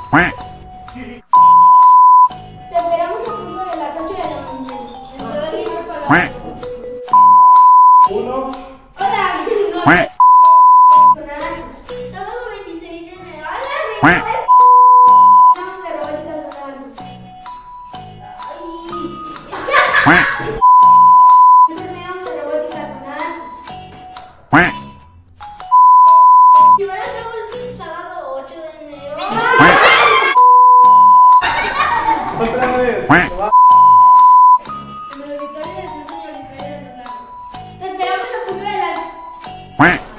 Sí. Te esperamos a punto de las 8 de la mañana. Dentro de 10 para Uno. Hola, sábado 26 de enero. ¡Hola, Vamos de robótica sonados. Torneo de robótica sonados. Llevar a cabo el sábado 8 de enero. Otra vez. En el auditorio del Centro Universitario de los Lagos. Te esperamos a punto de las